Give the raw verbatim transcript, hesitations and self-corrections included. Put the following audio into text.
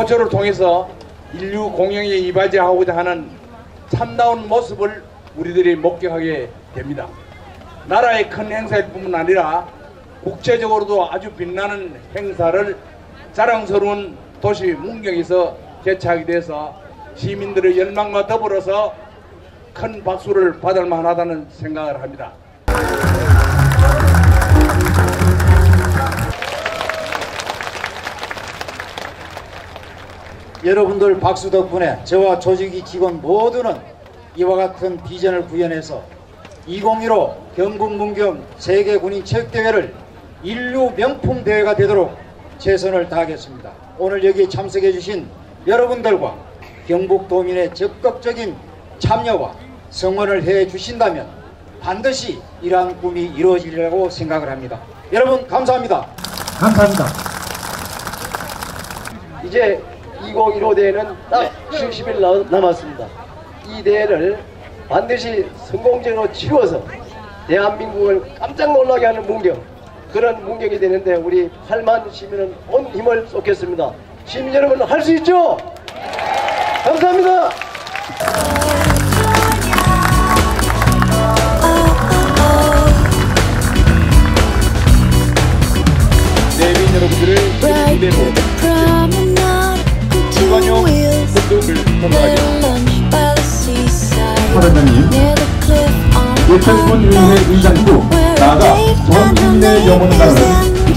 스포츠를 통해서 인류 공영에 이바지하고자 하는 참다운 모습을 우리들이 목격하게 됩니다. 나라의 큰 행사일 뿐만 아니라 국제적으로도 아주 빛나는 행사를 자랑스러운 도시 문경에서 개최하게 돼서 시민들의 열망과 더불어서 큰 박수를 받을 만하다는 생각을 합니다. 여러분들 박수 덕분에 저와 조직위 직원 모두는 이와 같은 비전을 구현해서 이천십오 경북 문경 세계군인체육대회를 인류 명품 대회가 되도록 최선을 다하겠습니다. 오늘 여기에 참석해 주신 여러분들과 경북도민의 적극적인 참여와 성원을 해 주신다면 반드시 이러한 꿈이 이루어지리라고 생각을 합니다. 여러분 감사합니다. 감사합니다. 이제 이천십오 대회는 딱 칠십 일 남았습니다. 이 대회를 반드시 성공적으로 치루어서 대한민국을 깜짝 놀라게 하는 문경, 그런 문경이 되는데 우리 팔만 시민은 온 힘을 쏟겠습니다. 시민 여러분 할 수 있죠? 감사합니다. 내빈 여러분들을 그대로 이관용 선동을 선언하겠습니다. 사단장님, 예천군 의회 의장 후 나아가 전인내 영혼을 나누는